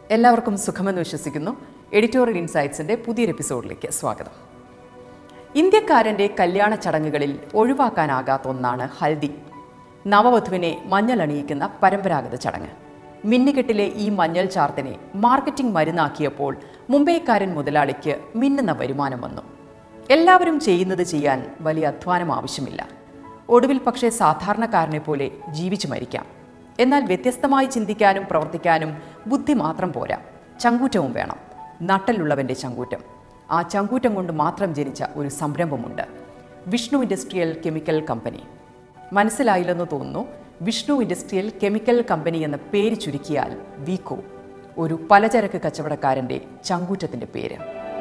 എല്ലാവർക്കും സുഖമെന്ന് വിശ്വസിക്കുന്നു. എഡിറ്റോറിയൽ ഇൻസൈറ്റ്സിന്റെ പുതിയൊരു എപ്പിസോഡിലേക്ക് സ്വാഗതം. ഇന്ത്യക്കാരന്റെ കല്യാണ ചടങ്ങുകളിൽ ഒഴിവാക്കാനാകാത്ത ഒന്നാണ് ഹൽദി. നവവധുവിനെ മഞ്ഞൾ അണിയിക്കുന്ന പരമ്പരാഗത ചടങ്ങ്. മിന്നുകെട്ടിലെ ഈ മഞ്ഞൾ ചാർത്തിനെ മാർക്കറ്റിംഗ് മരുന്നാക്കിയപ്പോൾ മുംബൈക്കാരൻ മുതലാളിക്ക് മിന്നുന്ന വരുമാനം വന്നു. എല്ലാവരും ചെയ്യുന്നത് ചെയ്യാൻ വലിയ അധ്വാനം ആവശ്യമില്ല. ഒടുവിൽ പക്ഷേ സാധാരണക്കാരനെ പോലെ ജീവിച്ചു മരിക്കാം. എന്നാൽ വ്യത്യസ്തമായി ചിന്തിക്കാനും പ്രവർത്തിക്കാനും ബുദ്ധി മാത്രം പോരാ, ചങ്കൂറ്റവും വേണം. നട്ടലുള്ളവൻ്റെ ചങ്കൂറ്റം. ആ ചങ്കൂറ്റം കൊണ്ട് മാത്രം ജനിച്ച ഒരു സംരംഭമുണ്ട്, വിഷ്ണു ഇൻഡസ്ട്രിയൽ കെമിക്കൽ കമ്പനി. മനസ്സിലായില്ലെന്ന് തോന്നുന്നു. വിഷ്ണു ഇൻഡസ്ട്രിയൽ കെമിക്കൽ കമ്പനി എന്ന പേര് ചുരുക്കിയാൽ വീക്കോ, ഒരു പലചരക്ക് കച്ചവടക്കാരൻ്റെ ചങ്കൂറ്റത്തിൻ്റെ പേര്.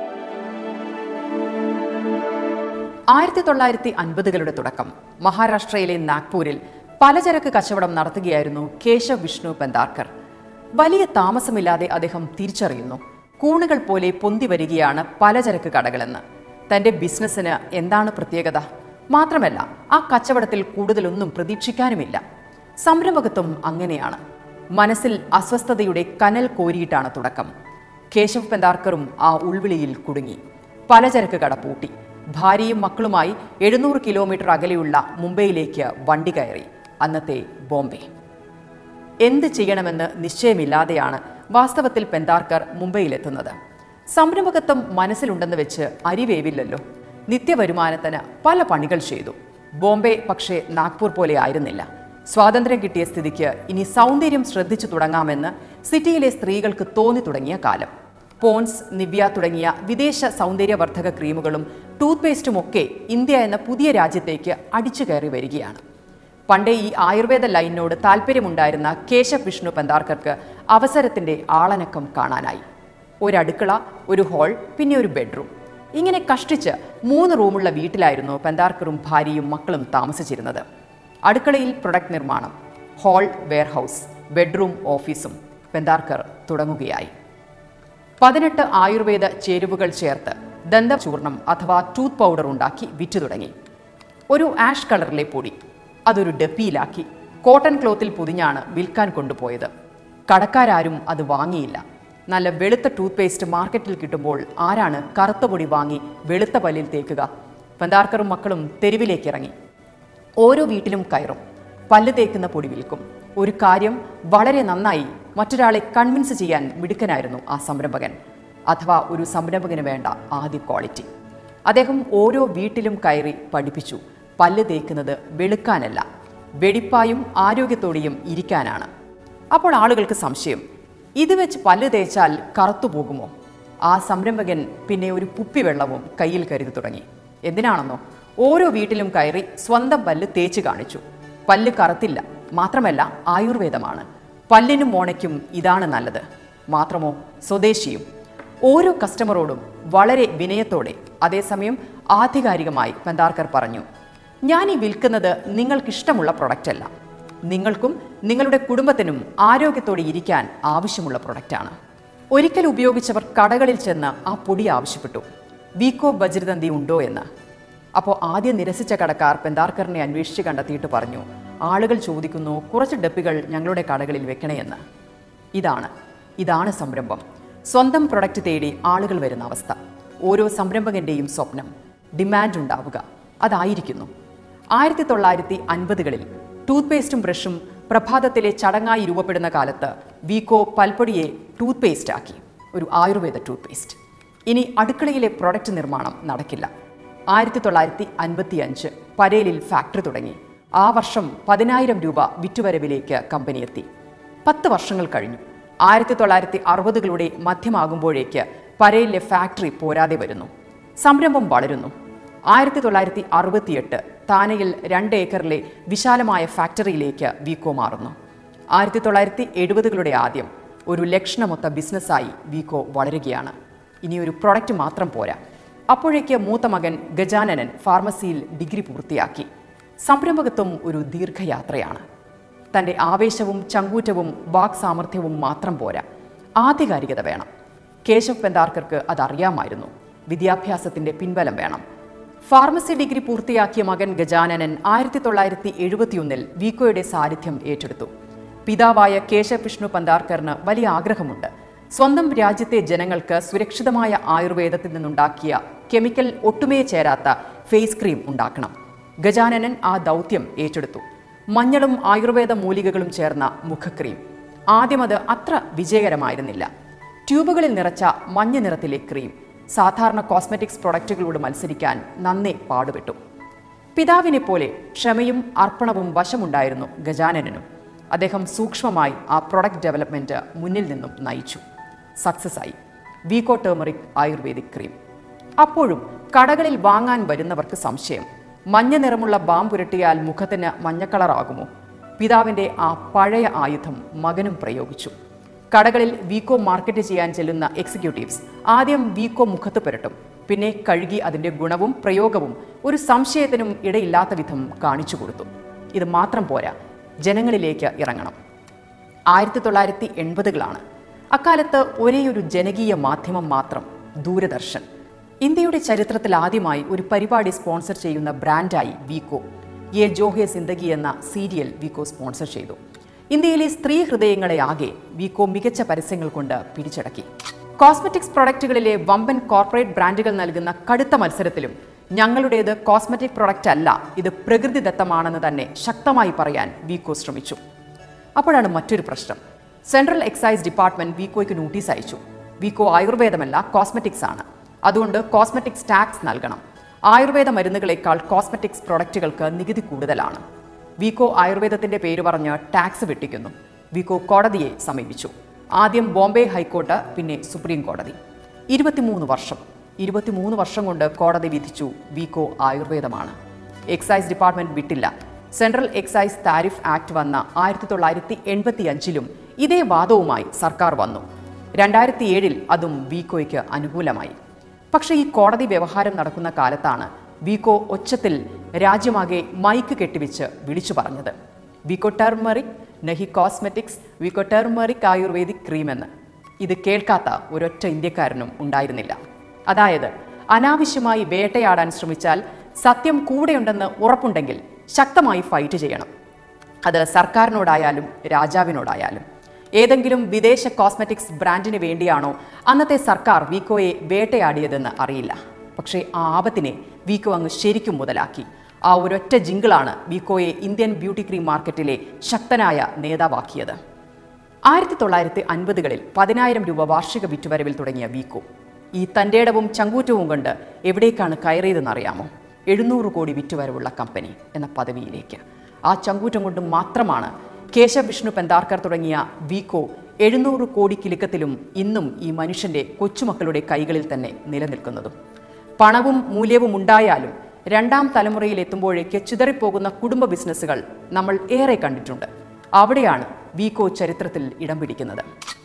1950കളുടെ തുടക്കം മഹാരാഷ്ട്രയിലെ നാഗ്പൂരിൽ പലചരക്ക് കച്ചവടം നടത്തുകയായിരുന്നു കേശവ് വിഷ്ണു പെന്താർക്കർ. വലിയ താമസമില്ലാതെ അദ്ദേഹം തിരിച്ചറിയുന്നു, കൂണുകൾ പോലെ പൊന്തി വരികയാണ് പലചരക്ക് കടകളെന്ന്. തൻ്റെ ബിസിനസ്സിന് എന്താണ് പ്രത്യേകത? മാത്രമല്ല, ആ കച്ചവടത്തിൽ കൂടുതലൊന്നും പ്രതീക്ഷിക്കാനുമില്ല. സംരംഭകത്വം അങ്ങനെയാണ്. മനസ്സിൽ അസ്വസ്ഥതയുടെ കനൽ കോരിയിട്ടാണ് തുടക്കം. കേശവ് പെന്താർക്കറും ആ ഉൾവിളിയിൽ കുടുങ്ങി. പലചരക്ക് കട പൂട്ടി. ഭാര്യയും മക്കളുമായി 700 കിലോമീറ്റർ അകലെയുള്ള മുംബൈയിലേക്ക് വണ്ടി കയറി. അന്നത്തെ ബോംബെ. എന്ത് ചെയ്യണമെന്ന് നിശ്ചയമില്ലാതെയാണ് വാസ്തവത്തിൽ പെന്താർക്കർ മുംബൈയിലെത്തുന്നത്. സംരംഭകത്വം മനസ്സിലുണ്ടെന്ന് വെച്ച് അരിവേവില്ലല്ലോ. നിത്യവരുമാനത്തിന് പല പണികൾ ചെയ്തു. ബോംബെ പക്ഷേ നാഗ്പൂർ പോലെ ആയിരുന്നില്ല. സ്വാതന്ത്ര്യം കിട്ടിയ സ്ഥിതിക്ക് ഇനി സൗന്ദര്യം ശ്രദ്ധിച്ചു തുടങ്ങാമെന്ന് സിറ്റിയിലെ സ്ത്രീകൾക്ക് തോന്നി തുടങ്ങിയ കാലം. പോൺസ്, നിവ്യ തുടങ്ങിയ വിദേശ സൗന്ദര്യവർദ്ധക ക്രീമുകളും ടൂത്ത് പേസ്റ്റുമൊക്കെ ഇന്ത്യ എന്ന പുതിയ രാജ്യത്തേക്ക് അടിച്ചു കയറി വരികയാണ്. പണ്ടേ ഈ ആയുർവേദ ലൈനിനോട് താല്പര്യമുണ്ടായിരുന്ന കേശവ് വിഷ്ണു പെന്താർക്കർക്ക് അവസരത്തിൻ്റെ ആളനക്കം കാണാനായി. ഒരടുക്കള, ഒരു ഹാൾ, പിന്നെ ഒരു ബെഡ്റൂം. ഇങ്ങനെ കഷ്ടിച്ച് 3 റൂമുള്ള വീട്ടിലായിരുന്നു പെന്താർക്കറും ഭാര്യയും മക്കളും താമസിച്ചിരുന്നത്. അടുക്കളയിൽ പ്രൊഡക്റ്റ് നിർമ്മാണം, ഹാൾ വെയർഹൌസ്, ബെഡ്റൂം ഓഫീസും പെന്താർക്കർ തുടങ്ങുകയായി. 18 ആയുർവേദ ചേരുവകൾ ചേർത്ത് ദന്തചൂർണം അഥവാ ടൂത്ത് പൗഡർ ഉണ്ടാക്കി വിറ്റു തുടങ്ങി. ഒരു ആഷ് കളറിലെ പൊടി, അതൊരു ഡപ്പിയിലാക്കി കോട്ടൺ ക്ലോത്തിൽ പൊതിഞ്ഞാണ് വിൽക്കാൻ കൊണ്ടുപോയത്. കടക്കാരും അത് വാങ്ങിയില്ല. നല്ല വെളുത്ത ടൂത്ത് പേസ്റ്റ് മാർക്കറ്റിൽ കിട്ടുമ്പോൾ ആരാണ് കറുത്ത പൊടി വാങ്ങി വെളുത്ത പല്ലിൽ തേക്കുക? പെന്താർക്കറും മക്കളും തെരുവിലേക്ക് ഇറങ്ങി. ഓരോ വീട്ടിലും കയറും, പല്ല് തേക്കുന്ന പൊടി വിൽക്കും. ഒരു കാര്യം വളരെ നന്നായി മറ്റൊരാളെ കൺവിൻസ് ചെയ്യാൻ മിടുക്കനായിരുന്നു ആ സംരംഭകൻ, അഥവാ ഒരു സംരംഭകന് വേണ്ട ആദ്യ ക്വാളിറ്റി. അദ്ദേഹം ഓരോ വീട്ടിലും കയറി പഠിപ്പിച്ചു, പല്ല് തേക്കുന്നത് വെളുക്കാനല്ല, വെടിപ്പായും ആരോഗ്യത്തോടെയും ഇരിക്കാനാണ്. അപ്പോൾ ആളുകൾക്ക് സംശയം, ഇത് വെച്ച് പല്ല് തേച്ചാൽ കറുത്തു പോകുമോ? ആ സംരംഭകൻ പിന്നെ ഒരു കുപ്പി വെള്ളവും കയ്യിൽ കരുതി തുടങ്ങി. എന്തിനാണെന്നോ, ഓരോ വീട്ടിലും കയറി സ്വന്തം പല്ല് തേച്ച് കാണിച്ചു. പല്ല് കറുത്തില്ല, മാത്രമല്ല ആയുർവേദമാണ്. പല്ലിനും മോണയ്ക്കും ഇതാണ് നല്ലത്. മാത്രമോ, സ്വദേശിയും. ഓരോ കസ്റ്റമറോടും വളരെ വിനയത്തോടെ, അതേസമയം ആധികാരികമായി പെന്താർക്കർ പറഞ്ഞു, ഞാൻ ഈ വിൽക്കുന്നത് നിങ്ങൾക്കിഷ്ടമുള്ള പ്രൊഡക്റ്റ് അല്ല, നിങ്ങൾക്കും നിങ്ങളുടെ കുടുംബത്തിനും ആരോഗ്യത്തോടെ ഇരിക്കാൻ ആവശ്യമുള്ള പ്രൊഡക്റ്റാണ്. ഒരിക്കൽ ഉപയോഗിച്ചവർ കടകളിൽ ചെന്ന് ആ പൊടി ആവശ്യപ്പെട്ടു, വീക്കോ ബജ്രതന്തി ഉണ്ടോ എന്ന്. അപ്പോൾ ആദ്യം നിരസിച്ച കടക്കാർ പെന്താർക്കറിനെ അന്വേഷിച്ച് കണ്ടെത്തിയിട്ട് പറഞ്ഞു, ആളുകൾ ചോദിക്കുന്നു, കുറച്ച് ഡപ്പികൾ ഞങ്ങളുടെ കടകളിൽ വെക്കണേ എന്ന്. ഇതാണ് സംരംഭം. സ്വന്തം പ്രൊഡക്റ്റ് തേടി ആളുകൾ വരുന്ന അവസ്ഥ. ഓരോ സംരംഭകന്റെയും സ്വപ്നം ഡിമാൻഡ് ഉണ്ടാവുക, അതായിരിക്കുന്നു. 1950കളിൽ ടൂത്ത് പേസ്റ്റും ബ്രഷും പ്രഭാതത്തിലെ ചടങ്ങായി രൂപപ്പെടുന്ന കാലത്ത് വീക്കോ പൽപ്പൊടിയെ ടൂത്ത് പേസ്റ്റ് ആക്കി, ഒരു ആയുർവേദ ടൂത്ത് പേസ്റ്റ്. ഇനി അടുക്കളയിലെ പ്രൊഡക്റ്റ് നിർമ്മാണം നടക്കില്ല. 1955 പരേലിൽ ഫാക്ടറി തുടങ്ങി. ആ വർഷം 10,000 രൂപ വിറ്റുവരവിലേക്ക് കമ്പനി എത്തി. 10 വർഷങ്ങൾ കഴിഞ്ഞു. 1960കളുടെ മധ്യമാകുമ്പോഴേക്ക് പരേലിലെ ഫാക്ടറി പോരാതെ വരുന്നു. സംരംഭം വളരുന്നു. 1968 താനെയിൽ 2 ഏക്കറിലെ വിശാലമായ ഫാക്ടറിയിലേക്ക് വീക്കോ മാറുന്നു. 1970കളുടെ ആദ്യം ഒരു ലക്ഷണമൊത്ത ബിസിനസ്സായി വീക്കോ വളരുകയാണ്. ഇനിയൊരു പ്രൊഡക്റ്റ് മാത്രം പോരാ. അപ്പോഴേക്ക് മൂത്ത മകൻ ഗജാനനൻ ഫാർമസിയിൽ ഡിഗ്രി പൂർത്തിയാക്കി. സംരംഭകത്വം ഒരു ദീർഘയാത്രയാണ്. തൻ്റെ ആവേശവും ചങ്കൂറ്റവും വാക് സാമർഥ്യവും മാത്രം പോരാ, ആധികാരികത വേണം. കേശവ് പെന്താർക്കർക്ക് അതറിയാമായിരുന്നു. വിദ്യാഭ്യാസത്തിൻ്റെ പിൻബലം വേണം. ഫാർമസി ഡിഗ്രി പൂർത്തിയാക്കിയ മകൻ ഗജാനനൻ 1971 വീക്കോയുടെ സാന്നിധ്യം ഏറ്റെടുത്തു. പിതാവായ കേശവ് വിഷ്ണു പെന്താർക്കറിന് വലിയ ആഗ്രഹമുണ്ട്. സ്വന്തം രാജ്യത്തെ ജനങ്ങൾക്ക് സുരക്ഷിതമായ ആയുർവേദത്തിൽ നിന്നുണ്ടാക്കിയ കെമിക്കൽ ഒട്ടുമേ ചേരാത്ത ഫേസ് ക്രീം ഉണ്ടാക്കണം. ഗജാനനൻ ആ ദൗത്യം ഏറ്റെടുത്തു. മഞ്ഞളും ആയുർവേദ മൂലികകളും ചേർന്ന മുഖക്രീം. ആദ്യം അത് അത്ര വിജയകരമായിരുന്നില്ല. ട്യൂബുകളിൽ നിറച്ച മഞ്ഞ നിറത്തിലെ ക്രീം സാധാരണ കോസ്മെറ്റിക്സ് പ്രൊഡക്റ്റുകളോട് മത്സരിക്കാൻ നന്നേ പാടുപെട്ടു. പിതാവിനെ പോലെ ക്ഷമയും അർപ്പണവും വശമുണ്ടായിരുന്നു ഗജാനനനും. അദ്ദേഹം സൂക്ഷ്മമായി ആ പ്രൊഡക്റ്റ് ഡെവലപ്മെന്റ് മുന്നിൽ നിന്നും നയിച്ചു. സക്സസ് ആയി. Vicco turmeric ayurvedic cream. അപ്പോഴും കടകളിൽ വാങ്ങാൻ വരുന്നവർക്ക് സംശയം, മഞ്ഞ നിറമുള്ള ബാം പുരട്ടിയാൽ മുഖത്തിന് മഞ്ഞക്കളറാകുമോ? പിതാവിന്റെ ആ പഴയ ആയുധം മകനും പ്രയോഗിച്ചു. കടകളിൽ വീക്കോ മാർക്കറ്റ് ചെയ്യാൻ ചെല്ലുന്ന എക്സിക്യൂട്ടീവ്സ് ആദ്യം വീക്കോ മുഖത്ത് പുരട്ടും. പിന്നെ കഴുകി അതിന്റെ ഗുണവും പ്രയോഗവും ഒരു സംശയത്തിനും ഇടയില്ലാത്ത വിധം കാണിച്ചു കൊടുത്തു. ഇത് മാത്രം പോരാ, ജനങ്ങളിലേക്ക് ഇറങ്ങണം. 1980കളാണ്. അക്കാലത്ത് ഒരേയൊരു ജനകീയ മാധ്യമം മാത്രം, ദൂരദർശൻ. ഇന്ത്യയുടെ ചരിത്രത്തിൽ ആദ്യമായി ഒരു പരിപാടി സ്പോൺസർ ചെയ്യുന്ന ബ്രാൻഡായി വീക്കോ. യെ ജോഹെ സിന്ദഗി എന്ന സീരിയൽ വീക്കോ സ്പോൺസർ ചെയ്തു. ഇന്ത്യയിലെ സ്ത്രീ ഹൃദയങ്ങളെ ആകെ വീക്കോ മികച്ച പരസ്യങ്ങൾ കൊണ്ട് പിടിച്ചടക്കി. കോസ്മെറ്റിക്സ് പ്രൊഡക്റ്റുകളിലെ വമ്പൻ കോർപ്പറേറ്റ് ബ്രാൻഡുകൾ നൽകുന്ന കടുത്ത മത്സരത്തിലും ഞങ്ങളുടേത് കോസ്മെറ്റിക് പ്രൊഡക്റ്റ് അല്ല, ഇത് പ്രകൃതിദത്തമാണെന്ന് തന്നെ ശക്തമായി പറയാൻ വീക്കോ ശ്രമിച്ചു. അപ്പോഴാണ് മറ്റൊരു പ്രശ്നം. സെൻട്രൽ എക്സൈസ് ഡിപ്പാർട്ട്മെന്റ് വീക്കോയ്ക്ക് നോട്ടീസ് അയച്ചു. വീക്കോ ആയുർവേദമല്ല, കോസ്മെറ്റിക്സ് ആണ്. അതുകൊണ്ട് കോസ്മെറ്റിക്സ് ടാക്സ് നൽകണം. ആയുർവേദ മരുന്നുകളേക്കാൾ കോസ്മെറ്റിക്സ് പ്രൊഡക്റ്റുകൾക്ക് നികുതി കൂടുതലാണ്. വീക്കോ ആയുർവേദത്തിന്റെ പേര് പറഞ്ഞ് ടാക്സ് വെട്ടിക്കുന്നു. വീക്കോ കോടതിയെ സമീപിച്ചു. ആദ്യം ബോംബെ ഹൈക്കോർട്ട്, പിന്നെ സുപ്രീം കോടതി. 23 വർഷം കൊണ്ട് കോടതി വിധിച്ചു വീക്കോ ആയുർവേദമാണ്. എക്സൈസ് ഡിപ്പാർട്ട്മെന്റ് വിട്ടില്ല. സെൻട്രൽ എക്സൈസ് താരിഫ് ആക്ട് വന്ന 1985ലും ഇതേ വാദവുമായി സർക്കാർ വന്നു. 2007 അതും വീക്കോയ്ക്ക് അനുകൂലമായി. പക്ഷേ ഈ കോടതി വ്യവഹാരം നടക്കുന്ന കാലത്താണ് വീക്കോ ഒച്ചത്തിൽ രാജ്യമാകെ മൈക്ക് കെട്ടിവെച്ച് വിളിച്ചു പറഞ്ഞത്, വീക്കോ ടർമറിക് നഹി cosmetics, Vicco turmeric ayurvedic cream എന്ന്. ഇത് കേൾക്കാത്ത ഒരൊറ്റ ഇന്ത്യക്കാരനും ഉണ്ടായിരുന്നില്ല. അതായത്, അനാവശ്യമായി വേട്ടയാടാൻ ശ്രമിച്ചാൽ സത്യം കൂടെയുണ്ടെന്ന് ഉറപ്പുണ്ടെങ്കിൽ ശക്തമായി ഫൈറ്റ് ചെയ്യണം. അത് സർക്കാരിനോടായാലും രാജാവിനോടായാലും. ഏതെങ്കിലും വിദേശ കോസ്മെറ്റിക്സ് ബ്രാൻഡിന് വേണ്ടിയാണോ അന്നത്തെ സർക്കാർ വീക്കോയെ വേട്ടയാടിയതെന്ന് അറിയില്ല. പക്ഷേ ആ ആപത്തിനെ വീക്കോ അങ്ങ് ശരിക്കും മുതലാക്കി. ആ ഒരൊറ്റ ജിങ്കിളാണ് വീക്കോയെ ഇന്ത്യൻ ബ്യൂട്ടി ക്രീം മാർക്കറ്റിലെ ശക്തനായ നേതാവാക്കിയത്. 1950കളിൽ 10,000 രൂപ വാർഷിക വിറ്റുവരവിൽ തുടങ്ങിയ വീക്കോ ഈ തന്റേടവും ചങ്കൂറ്റവും കൊണ്ട് എവിടേക്കാണ് കയറിയതെന്നറിയാമോ? 700 കോടി വിറ്റുവരവുള്ള കമ്പനി എന്ന പദവിയിലേക്ക്. ആ ചങ്കൂറ്റം കൊണ്ട് മാത്രമാണ് കേശവ് വിഷ്ണു പെന്താർക്കർ തുടങ്ങിയ വീക്കോ 700 കോടി കിലുക്കത്തിലും ഇന്നും ഈ മനുഷ്യന്റെ കൊച്ചുമക്കളുടെ കൈകളിൽ തന്നെ നിലനിൽക്കുന്നതും. പണവും മൂല്യവും ഉണ്ടായാലും രണ്ടാം തലമുറയിൽ എത്തുമ്പോഴേക്ക് ചിതറിപ്പോകുന്ന കുടുംബ ബിസിനസ്സുകൾ നമ്മൾ ഏറെ കണ്ടിട്ടുണ്ട്. അവിടെയാണ് വീക്കോ ചരിത്രത്തിൽ ഇടം പിടിക്കുന്നത്.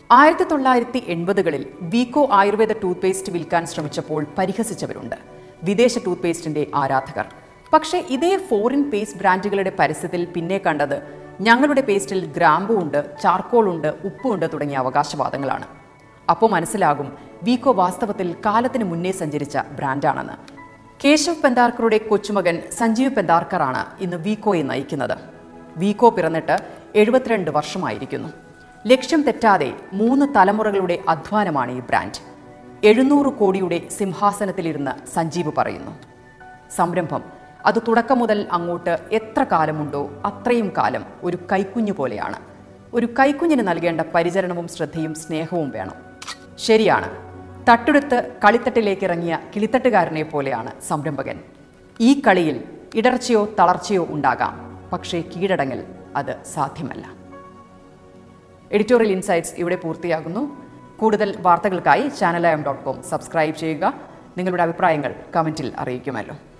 1980കളിൽ വീക്കോ ആയുർവേദ ടൂത്ത്പേസ്റ്റ് വിൽക്കാൻ ശ്രമിച്ചപ്പോൾ പരിഹസിച്ചവരുണ്ട്, വിദേശ ടൂത്ത്പേസ്റ്റിന്റെ ആരാധകർ. പക്ഷേ ഇതേ ഫോറിൻ പേസ്റ്റ് ബ്രാൻഡുകളുടെ പരസ്യത്തിൽ പിന്നെ കണ്ടത് ഞങ്ങളുടെ പേസ്റ്റിൽ ഗ്രാമ്പു ഉണ്ട്, ചാർക്കോൾ ഉണ്ട്, ഉപ്പുണ്ട് തുടങ്ങിയ അവകാശവാദങ്ങളാണ്. അപ്പോൾ മനസ്സിലാകും വീക്കോ വാസ്തവത്തിൽ കാലത്തിന് മുന്നേ സഞ്ചരിച്ച ബ്രാൻഡാണെന്ന്. കേശവ് പെന്താർക്കറുടെ കൊച്ചുമകൻ സഞ്ജീവ് പെന്താർക്കറാണ് ഇന്ന് വീക്കോയെ നയിക്കുന്നത്. വീക്കോ പിറന്നിട്ട് 72 വർഷമായിരിക്കുന്നു. ലക്ഷ്യം തെറ്റാതെ 3 തലമുറകളുടെ അധ്വാനമാണ് ഈ ബ്രാൻഡ്. 700 കോടിയുടെ സിംഹാസനത്തിലിരുന്ന് സഞ്ജീവ് പറയുന്നു, സംരംഭം അത് തുടക്കം മുതൽ അങ്ങോട്ട് എത്ര കാലമുണ്ടോ അത്രയും കാലം ഒരു കൈക്കുഞ്ഞു പോലെയാണ്. ഒരു കൈക്കുഞ്ഞിന് നൽകേണ്ട പരിചരണവും ശ്രദ്ധയും സ്നേഹവും വേണം. ശരിയാണ്, തട്ടെടുത്ത് കളിത്തട്ടിലേക്ക് ഇറങ്ങിയ കിളിത്തട്ടുകാരനെ പോലെയാണ് സംരംഭകൻ. ഈ കളിയിൽ ഇടർച്ചയോ തളർച്ചയോ ഉണ്ടാകാം, പക്ഷേ കീഴടങ്ങൽ അത് സാധ്യമല്ല. എഡിറ്റോറിയൽ ഇൻസൈറ്റ്സ് ഇവിടെ പൂർത്തിയാകുന്നു. കൂടുതൽ വാർത്തകൾക്കായി channelliam.com സബ്സ്ക്രൈബ് ചെയ്യുക. നിങ്ങളുടെ അഭിപ്രായങ്ങൾ കമൻറ്റിൽ അറിയിക്കുമല്ലോ.